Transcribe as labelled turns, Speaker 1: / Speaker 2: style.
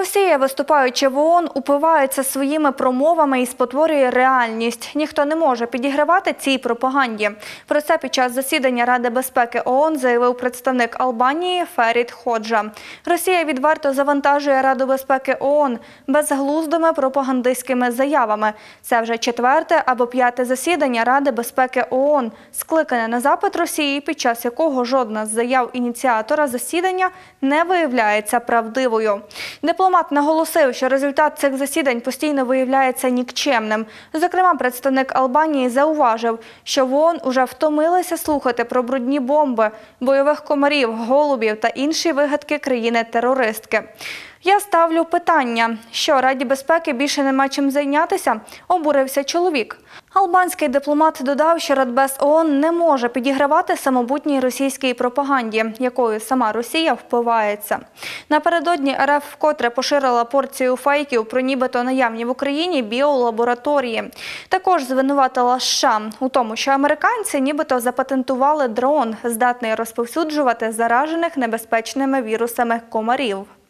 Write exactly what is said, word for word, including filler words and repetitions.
Speaker 1: Росія, виступаючи в ООН, упивається своїми промовами і спотворює реальність. Ніхто не може підігравати цій пропаганді. Про це під час засідання Ради безпеки ООН заявив представник Албанії Ферід Ходжа. Росія відверто завантажує Раду безпеки ООН безглуздими пропагандистськими заявами. Це вже четверте або п'яте засідання Ради безпеки ООН, скликане на запит Росії, під час якого жодна з заяв ініціатора засідання не виявляється правдивою. Дипломат наголосив, що результат цих засідань постійно виявляється нікчемним. Зокрема, представник Албанії зауважив, що в ООН уже втомилися слухати про брудні бомби, бойових комарів, голубів та інші вигадки країни-терористки. «Я ставлю питання, що Раді безпеки більше нема чим зайнятися?» – обурився чоловік. Албанський дипломат додав, що Радбез ООН не може підігравати самобутній російській пропаганді, якою сама Росія впивається. Напередодні РФ вкотре поширила порцію фейків про нібито наявні в Україні біолабораторії. Також звинуватила США у тому, що американці нібито запатентували дрон, здатний розповсюджувати заражених небезпечними вірусами комарів.